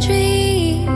dream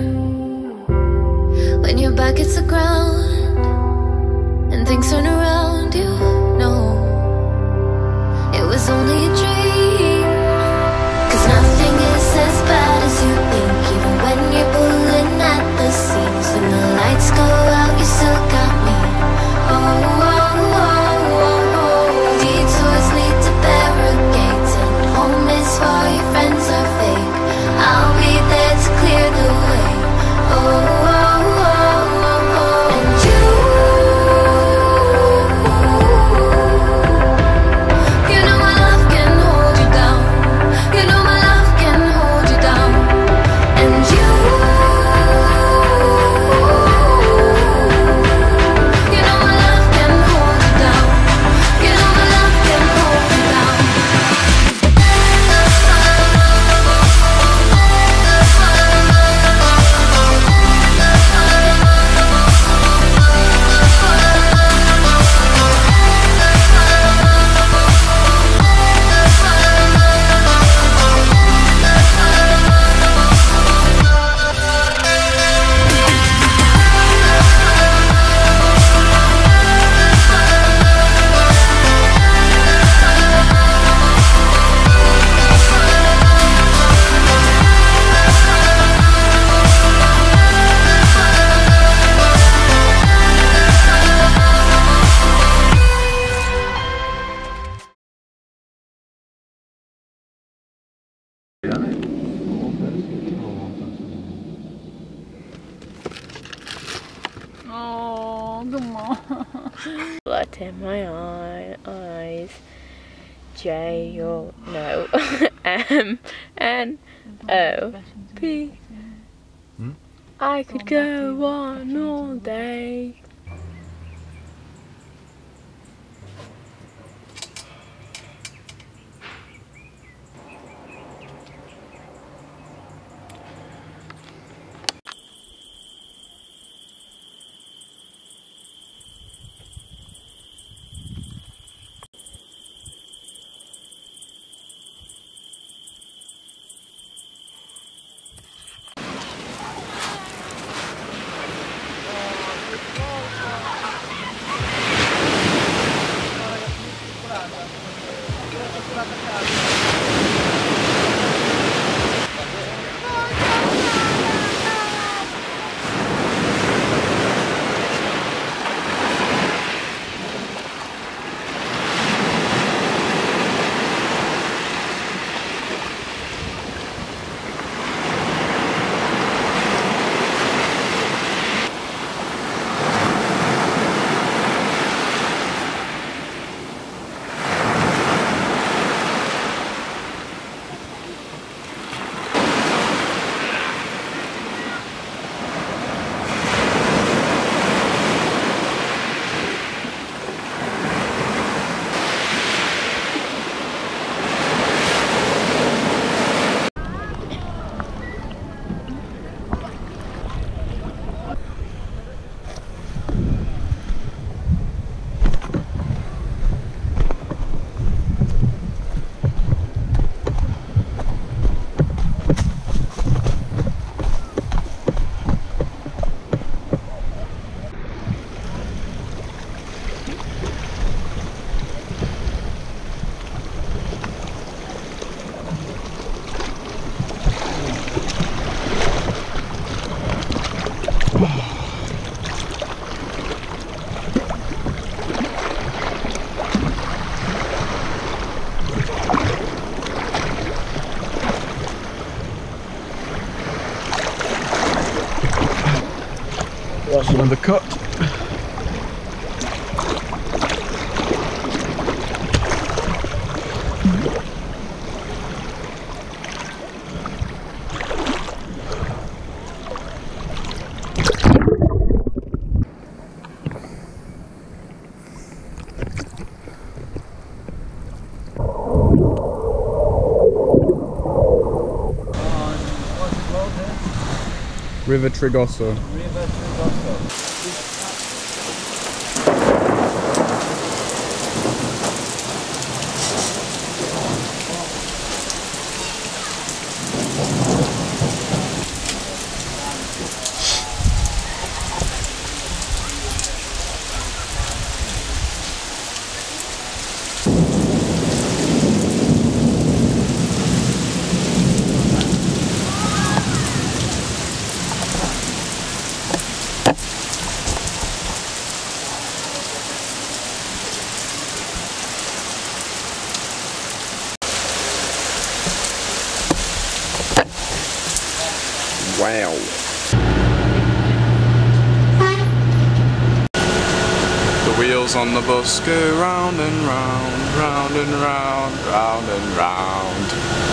when your back hits the ground and things turn around. You know it was only a dream, 'cause nothing is as bad as you think. Even when you're pulling at the seams, when the lights go out, you still got me. Oh, oh, oh, oh, oh. Detours lead to barricades, and home is far, your friends are fake. I'll be there to clear the way. Oh, oh, oh, oh, oh. And you know my love can hold you down. You know my love can hold you down. And you know my love can hold you down. You know my love can hold you down. Oh, come on. Blood in my eyes. J or no. M-N-O-P. I could go on all day. Last one of the cut. River Trigoso. River Trigoso. Wow. The wheels on the bus go round and round, round and round, round and round.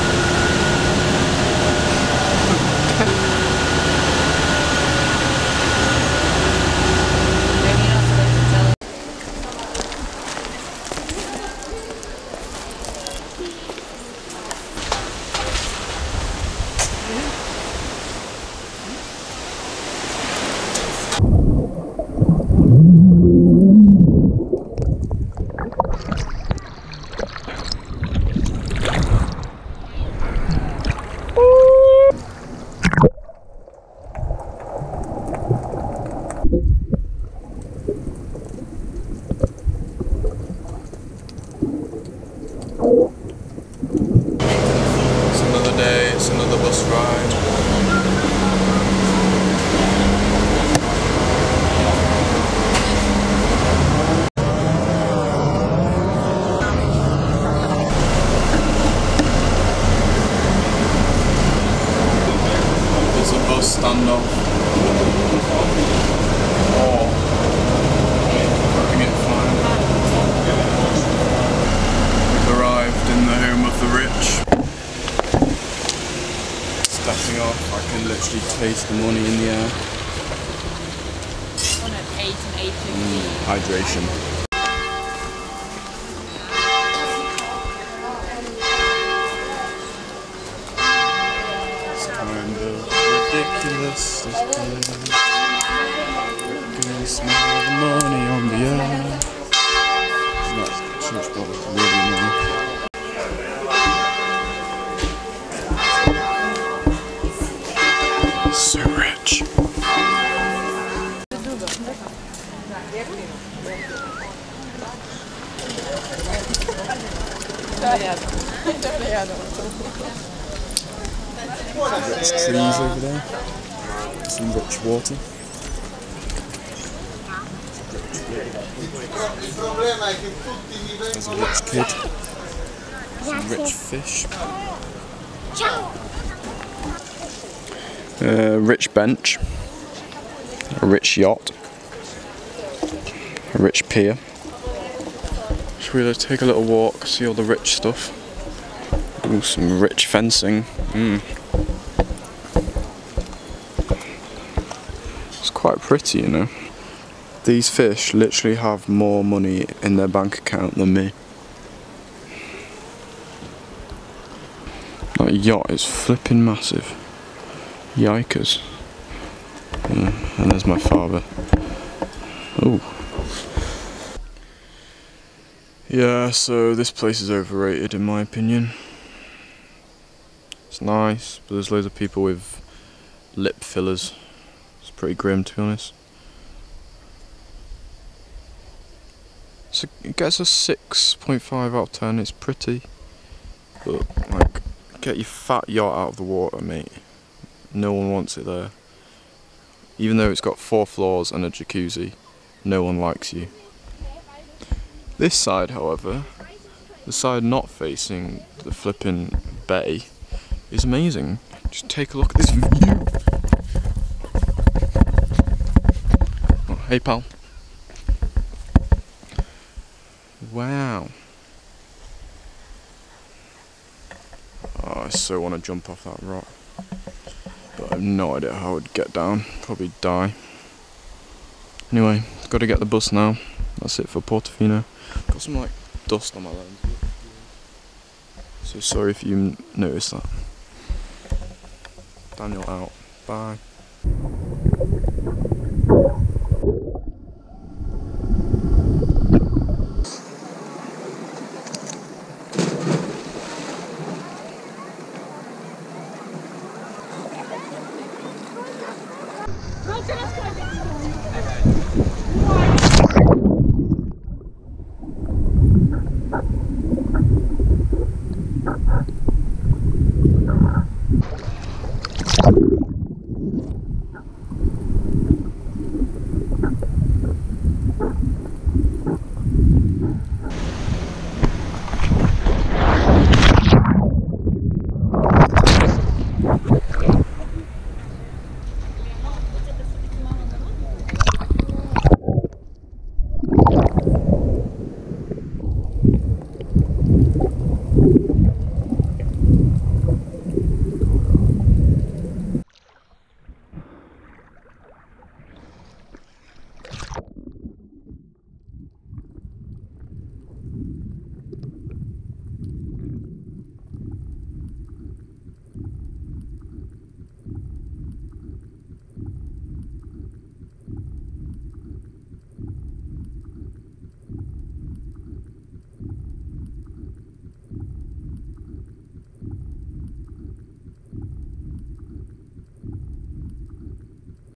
It's another day, it's another bus ride. There's a bus standoff. Oh, looking at fine. We've arrived in the home of the rich. Stepping off, I can literally taste the money in the air. On at 8 and 8:50. Hydration. It's kind of ridiculous. Can you smell the money on the air? That church bell is really annoying. So rich. Rich trees over there. Some rich water. There's a rich kid. Some rich fish. Rich bench, a rich yacht, a rich pier. Should we take a little walk, see all the rich stuff? Ooh, some rich fencing. It's quite pretty, you know. These fish literally have more money in their bank account than me. That yacht is flipping massive. Yikers. Yeah, and there's my father. Ooh. Yeah, so this place is overrated in my opinion. It's nice, but there's loads of people with lip fillers. It's pretty grim, to be honest. So it gets a 6.5 out of 10, it's pretty. But, like, get your fat yacht out of the water, mate. No one wants it there. Even though it's got 4 floors and a jacuzzi, no one likes you. This side, however, the side not facing the flipping bay, is amazing. Just take a look at this view. Oh, hey pal. Wow. Oh, I so want to jump off that rock. But I have no idea how I'd get down. Probably die. Anyway, got to get the bus now. That's it for Portofino. Got some like dust on my lens. So sorry if you noticed that. Daniel out. Bye.